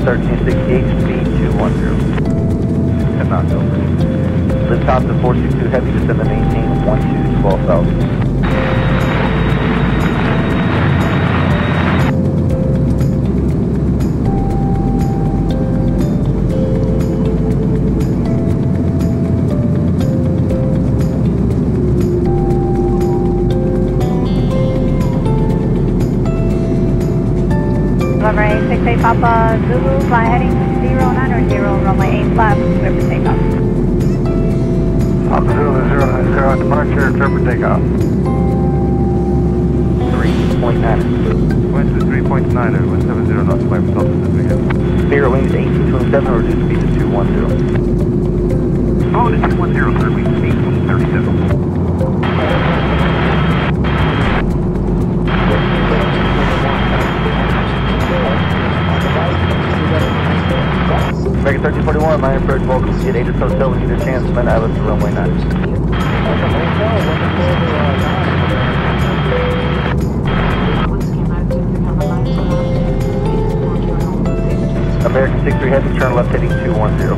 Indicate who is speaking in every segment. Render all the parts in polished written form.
Speaker 1: 1368, speed 210. 10 knots over. Lift top to 462 heavy, descend and maintain 12,000.
Speaker 2: November 68 Papa Zulu, fly heading 09 or 0, runway 8 left, clear for takeoff.
Speaker 3: Papa Zulu 090, departure, clear for takeoff.
Speaker 1: 3.9.
Speaker 3: Wind to 3.9, 170 knots, 5 south this weekend.
Speaker 1: Spirit wings 1827, reduce speed to 210.
Speaker 3: Oh, to 210, sir, we speed 37.
Speaker 1: American 1341, my approach, welcome to Aegis Hotel, we need a chance, man, I lift to runway 9. American 63 heavy, turn left heading 210.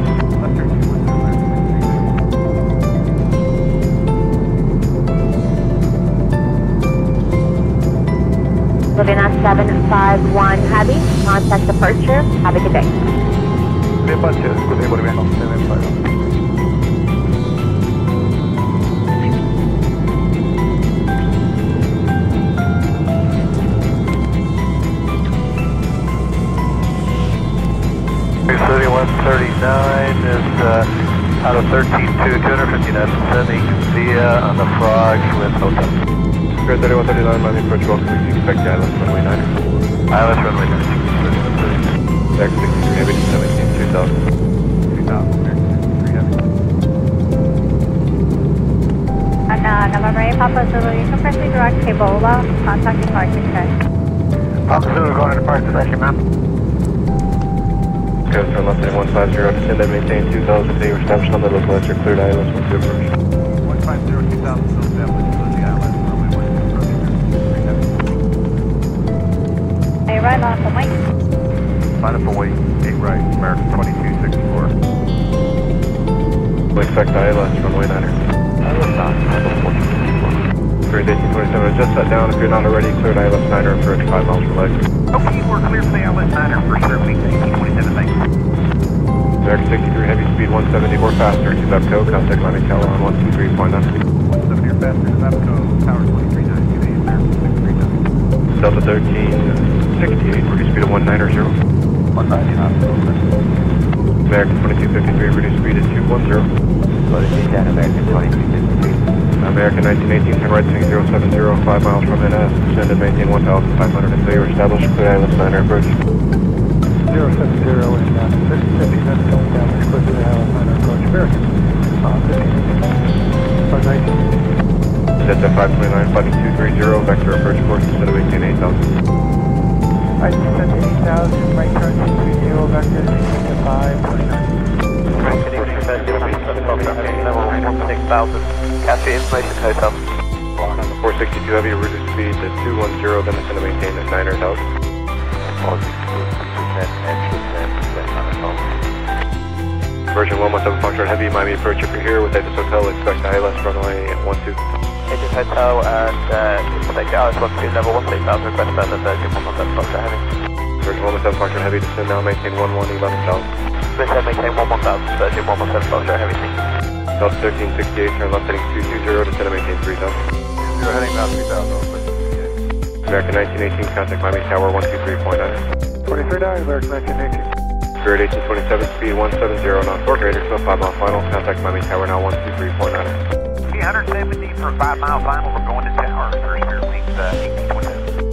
Speaker 2: Living on 751 heavy, contact departure, have a good day.
Speaker 3: Departure, good day, volviendo, 751. City 139 is out of 13-2, 250 knots, descending via on the frogs with hotel. Spirit 3139, Miami approach, welcome to expect ILS runway 9. ILS runway 9. Back 63 heavy to 17, 2000. 2000, 63 heavy.
Speaker 2: And November 8 Papa Zulu, you can proceed direct to Ebola, contact departure check.
Speaker 3: Papa Zulu going to departure, thank you, ma'am. Go turn left heading 150, descend and maintain 2000, they were established on the local ledger, cleared ILS 12 approach. 150, 2000, still established, close the ILS, runway 1 approach, 3 heavy.
Speaker 2: Hey, right off the wing.
Speaker 3: Line up for weight, 8 right, American 2264. We expect ILS, runway 9er. ILS on, 1464. Spirit 1827, just set down if you're not already, cleared ILS 9er, approach 5 miles per leg. Okay, we're clear for the ILS 9er, first sir, week 1827, thanks. American 63, heavy speed 170 or faster to Vepco, contact Miami Tower on 123.9. 170 or faster to Vepco, Tower 239, American 639. Delta 1368, reduce speed of 190. 190 knots. American 2253, reduce speed to 210. American 2253. American 1918, turn right swing 070, 5 miles from NS, descend and maintain 1,500 until you're established, clear ILS 9er approach. 070 and 50 minutes going down, clear to the ILS 9er approach. American 15, Delta 529, flighting 230, vector approach course instead of 18,800. Right, descend to 8,000, right turn 230, vector 529.
Speaker 1: Right, good evening, level 16,000, Cascade Information Hotel.
Speaker 3: On the 462 heavy, reduce speed to 210, then descend to maintain at 9,000. Version 117 Foxtrot Heavy, Miami approach if you're here with Aegis Hotel, expect ILS runway 12.
Speaker 1: Aegis Hotel and expect ILS 12, level 16,000, request that Version 117 Foxtrot Heavy.
Speaker 3: Version 117 Foxtrot Heavy, descend now, maintain 11,000.
Speaker 1: Descend, maintain 11,000, Version 117 Foxtrot Heavy.
Speaker 3: Delta 1368, turn left heading 220, descend and maintain 3,000. You're heading now 3,000, American 1918, contact Miami Tower 123.9. 23 American 1918. Spirit 1827, speed 170, knots, or greater, so 5 mile final, contact Miami Tower now 123.9.
Speaker 4: 170 for a 5 mile final, we're going to tower, first clear, wings 1827.